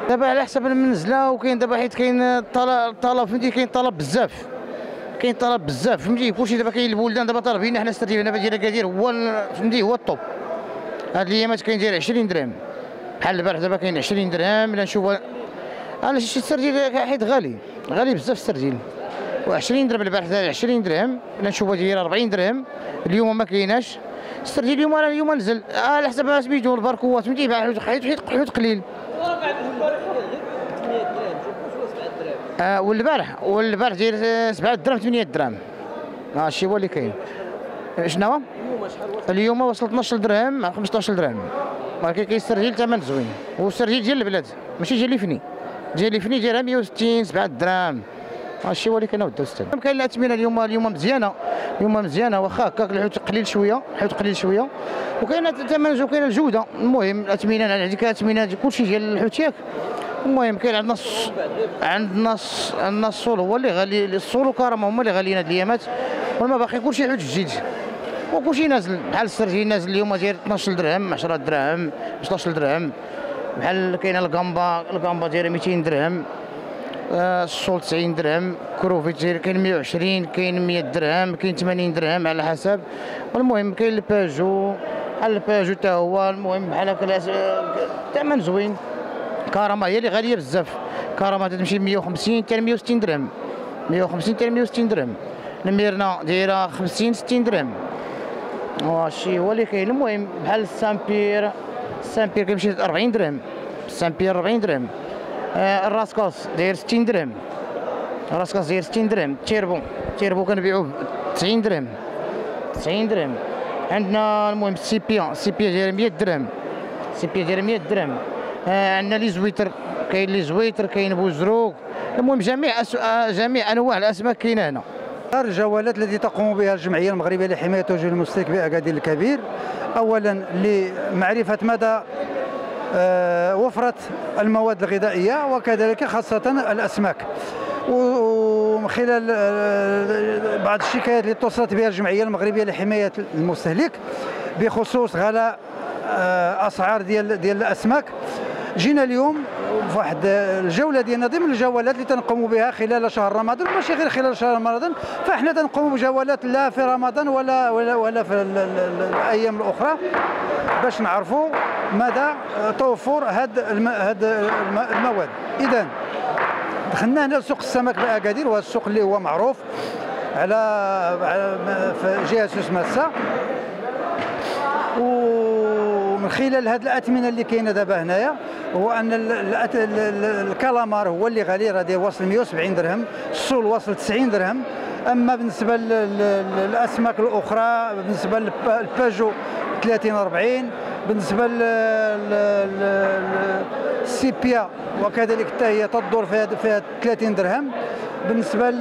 دابا على حسب المنزله، وكاين دابا حيت كاين الطلب فهمتي، كاين طلب بزاف، كاين طلب بزاف فهمتي. كلشي دابا كاين البلدان دابا طالبين، حنا السردين دابا ديال اكادير هو فهمتي هو الطوب. هاد الايامات كاين داير 20 درهم، بحال البارح دابا كاين 20 درهم. الا نشوفوا علاش شي السردين حيت غالي بزاف السردين، و20 درهم البارح داير 20 درهم. الا نشوفوا داير 40 درهم اليوم ما كايناش السردين. اليوم نزل على حسب ما سميتو الباركوات فهمتي، حيت قليل. والبارح داير 7 دراهم 8 دراهم. هادشي هو اللي كاين. شنو اليوم وصل 12 درهم 15 درهم، ولكن كاين السردين ثمن زوين، والسردين ديال البلاد ماشي ديال ليفني، ديال ليفني دايرها 160 7 دراهم. هادشي هو اللي كاين اودي الاستاذ. كاين الاثمنه اليوم مزيانه، واخا هكاك الحوت قليل شويه، وكاين الثمن وكاين الجوده. المهم الاثمنه هذيك الاثمنه كلشي ديال الحوت ياك. المهم كاين عندنا الصول هو اللي غالي، الصول وكرامه هما اللي غاليين هاد الايامات، والما باقي كلشي حوت جديد وكلشي نازل. بحال السردين نازل اليوم داير 12 درهم 10 درهم 15 درهم. بحال كاينه الكامبا دايره 200 درهم، الصول 90 درهم، كروفيت كاين 120، كاين 100 درهم، كاين 80 درهم على حسب. المهم كاين الباجو بحال الباجو حتى هو. المهم بحال هكا الثمن زوين. كرامه هي اللي غاليه بزاف، كرامه تمشي 150 حتى 160 درهم، 150 حتى 160 درهم. الميرنا دايره 50 60 درهم. هادشي هو اللي كاين. المهم بحال السامبير كيمشي 40 درهم، السامبير 40 درهم. الراسكاس داير 60 درهم، الراسكاس داير 60 درهم. تيربو كنبيعوه 90 درهم. عندنا المهم السيبيا داير 100 درهم، داير 100 درهم. عندنا لي زويتر، كاين بوزروق. المهم جميع انواع الاسماك كاينه هنا. الجولات التي تقوم بها الجمعيه المغربيه لحمايه وجه المستهلك باكادير الكبير، اولا لمعرفه مدى وفره المواد الغذائيه وكذلك خاصه الاسماك، ومن خلال بعض الشكايات اللي اتصلت بها الجمعيه المغربيه لحمايه المستهلك بخصوص غلاء اسعار ديال الاسماك، جينا اليوم في واحد الجوله ديالنا ضمن الجولات اللي تنقوم بها خلال شهر رمضان، وماشي غير خلال شهر رمضان، فاحنا تنقوم بجولات لا في رمضان ولا في الايام الاخرى باش نعرفوا مدى توفر هاد المواد. اذا دخلنا هنا لسوق السمك باكادير، وهذا السوق اللي هو معروف على في جهه سوس ماسا، ومن خلال هذه الاثمنه اللي كاينه دابا هنايا هو ان الكالامار هو اللي غالي، راه واصل 170 درهم، الصول واصل 90 درهم. اما بالنسبه للاسماك الاخرى، بالنسبه للباجو 30 40، بالنسبه للسيبيا وكذلك حتى هي تدور فيها 30 درهم، بالنسبه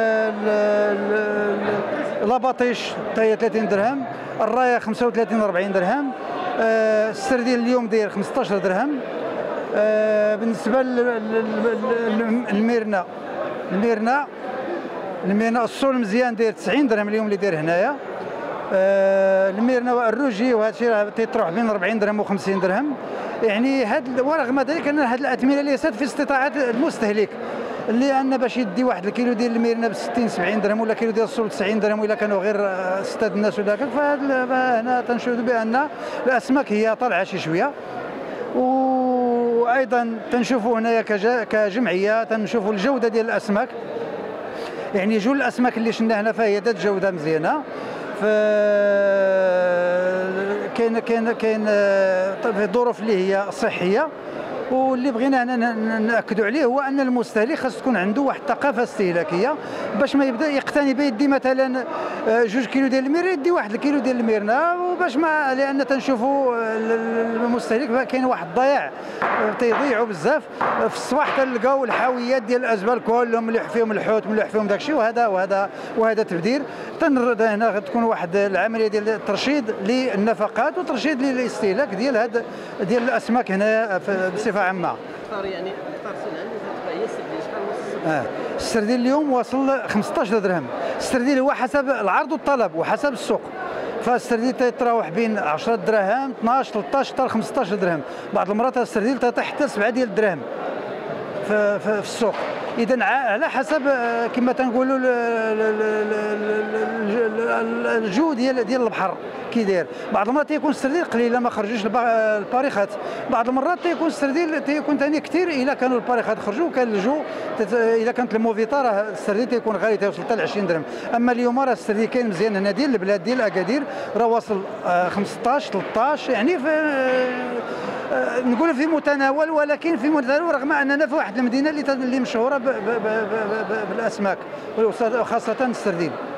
لاباطيش حتى هي 30 درهم، الرايه 35 40 درهم، السردين اليوم داير 15 درهم. بالنسبه للميرنا الصول مزيان داير 90 درهم اليوم اللي داير هنايا. الميرنا والروجي وهذا الشيء راه تيطرح بين 40 درهم و50 درهم. يعني ورغم ذلك ان هذه الاثمنه ليست في استطاعه المستهلك، لان باش يدي واحد الكيلو ديال الميرنا ب 60 70 درهم ولا كيلو ديال الصول 90 درهم الا كانوا غير ستاد الناس ولا هكاك، فهنا تنشوفوا بان الاسماك هي طالعه شي شويه. وايضا تنشوفوا هنايا كجمعيه تنشوفوا الجوده ديال الاسماك، يعني جول الاسماك اللي شلنا هنا فهي ذات جوده مزيانه. كاين في ظروف اللي هي صحيه، واللي بغينا ناكدوا عليه هو ان المستهلك خاص تكون عنده واحد الثقافه استهلاكيه باش ما يبدا يقتني بيدي مثلا 2 كيلو ديال الميرنا يدي 1 كيلو ديال الميرنا، وباش ما لان تنشوفوا المستهلك كاين واحد الضياع تيضيعوا بزاف في الصباح، تلقاو الحاويات ديال الازبال كلهم مليح فيهم الحوت مليح فيهم داكشي، وهذا تبذير. هنا تكون واحد العمليه ديال الترشيد للنفقات وترشيد للاستهلاك ديال الاسماك هنا بصفه عامه. يعني اكثر سنه هي السردين شحال السردين اليوم واصل 15 درهم. السردين هو حسب العرض والطلب وحسب السوق، فالسردين تيتراوح بين 10 دراهم 12 13 حتى 15 درهم، بعض المرات السردين تطيح حتى 7 ديال الدراهم. في السوق. اذا على حسب كما تنقولوا الجو ديال البحر كي داير. بعض المرات تيكون السردين قليله ما خرجوش الباريخات، بعض المرات تيكون السردين تيكون ثاني كثير الا كانوا الباريخات خرجوا وكان الجو الا كانت الموفيطه راه السردين تيكون غالي توصل حتى ل 20 درهم. اما اليوم راه السردين كاين مزيان هنا ديال البلاد ديال اكادير راه واصل 15 13 يعني نقول في متناول، ولكن في متناول رغم اننا في واحد المدينه اللي مشهوره بالاسماك وخاصه السردين.